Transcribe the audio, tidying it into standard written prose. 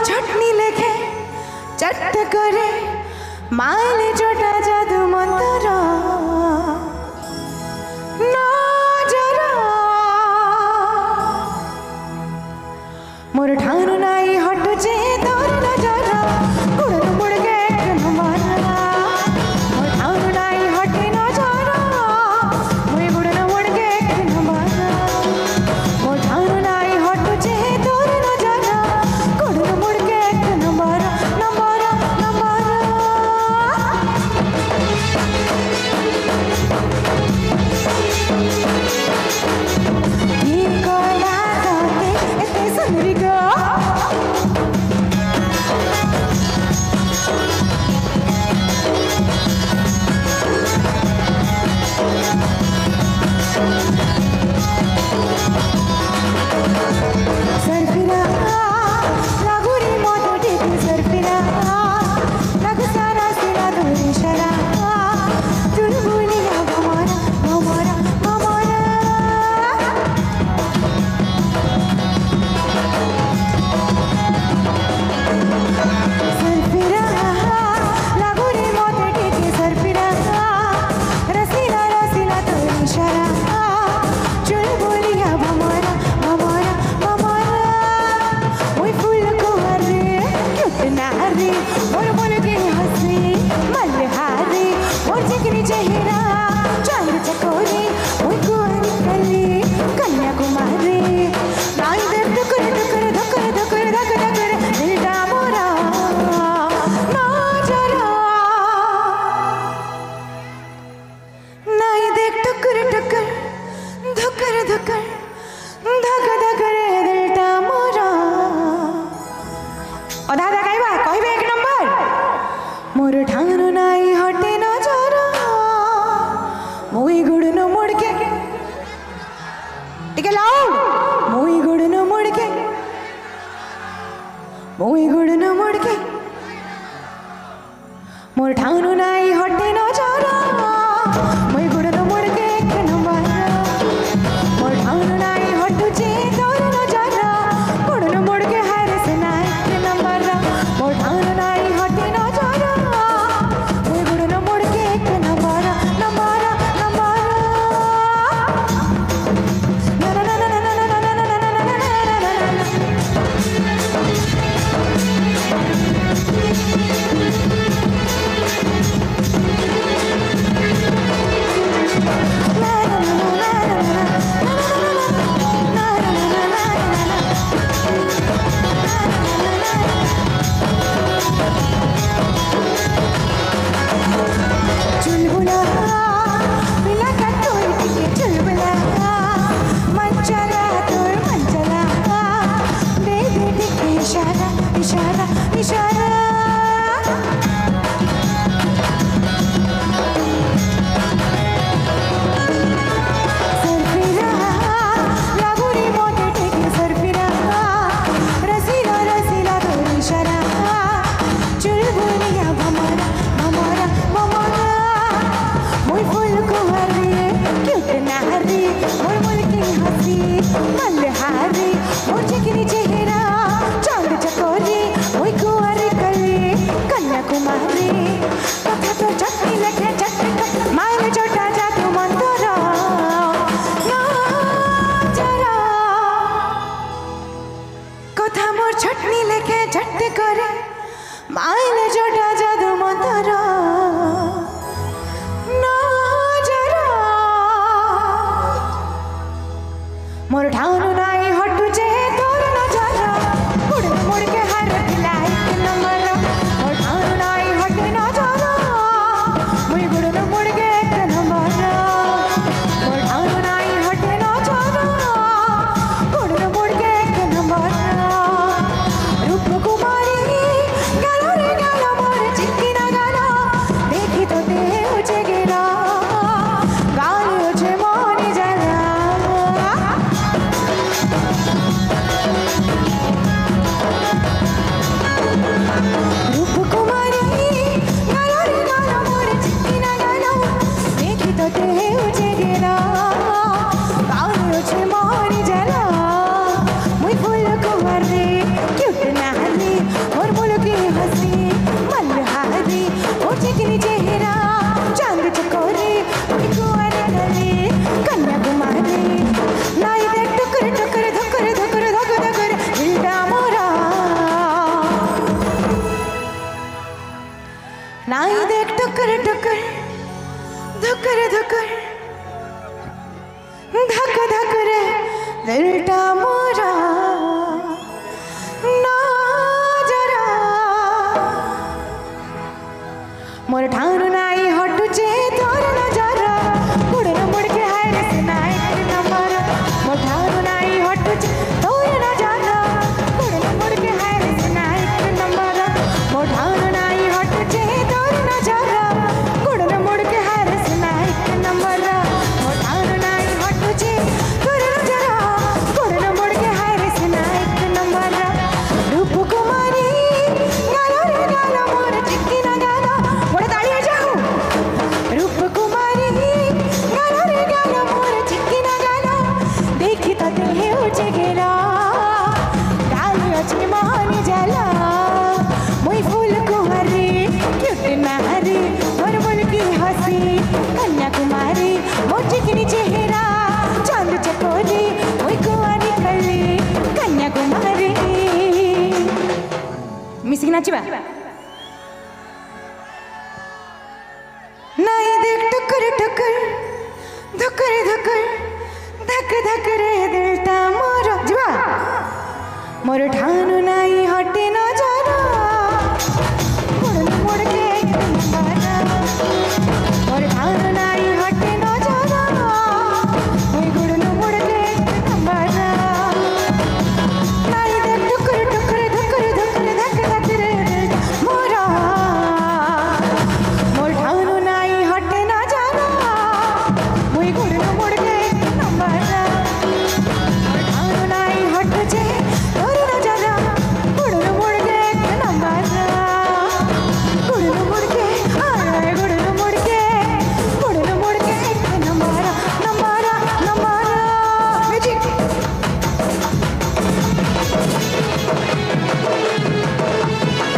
छटनी लेखे चट्ट करे माइले जोटा जादू मंतर नजर मोर ठानु नाई हटुचे तोर नजर गुड़ मुड़ के नमरा मोर ठानु नाई हटे नजर मुई गुड़ मुड़ के नमरा मोर ठानु नाई हटुचे तोर नजर गुड़ मुड़ के नमरा नमरा नमरा ये कोला तोते एते सुंदरी गो सरफिरा लागुरी मोटे टेके सरफिरा लागु सारा सिरा धोरी शरा चुलबुलिया भमरा भमरा भमरा सरफिरा लागुरी मोटे टेके सरफिरा रसीला रसीला धोरी शरा चुलबुलिया भमरा भमरा भमरा ओय फूल को हरे क्यूट नारी मोर मोर के हंसी मल्हारी मोर चिकनी चेहरा चांद चकोरी ओय कुंवारी कली कन्याकुमारी नाई दे टुकर टुकर धकर धकर धकर धकर दिलटा मोरा नजरा नाई दे टुकर टुकर धकर धकर धक धकर दिलटा मोरा अधा अधा गाइबा कहबे एक नंबर मोर ठानु नाई हटे नजर मुई गुड़नो मुड़ के टिके लाउड मुई गुड़नो मुड़ के मुई गुड़नो मुड़ के मोर ठानु नाई हटे नजर मुई गुड़नो मुड़ के एक नंबर मोर ठानु नाई हटुचे तोर नजर गुड़नो मुड़ के हारे से नाई एक नंबर मोर ठानु नाई हटे नजर मुई गुड़नो मुड़ के एक नंबर नंबर नंबर ना ना ना ना ना ना ना ना ना ना चुलबुला मिला का तोर टिके चुलबुला मंचला तोर मंचला दे दे टिके इशारा इशारा इशारा सरफिरा लागुरी मोटे टेके सरफिरा रसीला रसीला तोर इशारा चुलबुलिया भमरा भमरा भमरा मोर फूल को हरे क्यूट नारी मोर मोर की हंसी मल्हारी मोर चिकनी चेहरा चांद चकोरी ओय कुंवारी कली कन्याकुमारी कथा तो चटनी लेखे चटनी माइले जोटा जादू मंतर नजरा कथा मोर छटनी लेखे झट करे माइले जोटा जादू मंतर नजरा मोर ठानु नाई हटुचे तोर नजर गुड़ मुड़ के हर पिलाई के नंबर मोर ठानु नाई हटे नजर मुई गुड़ मुड़ के एक नंबर मोर ठानु नाई हटे नजर गुड़ मुड़ के एक नंबर रूप कुमारी गालो रे गालो मोर चिक्की ना गालो देखी तो दे उचे गिरा गाली उचे मोनी जला मिसिक नाचिबा नाई देख टुकुर टुकुर धुकुर धुकुर धक धक रे दिलटा मोर जिबा मोर ठानु नाई हटे न जाना मुड़ के नंबरा मोर ठानु नाई हटे न जाना मुई मुड़ के नंबरा नाई देख टुकुर टुकुर धुकुर धुकुर धक धक रे मोर ठानु नाई हटे न जाना मुई